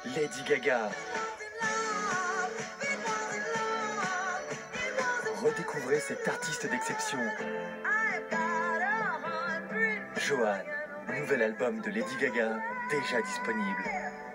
Lady Gaga. Redécouvrez cet artiste d'exception. Joanne, nouvel album de Lady Gaga, déjà disponible.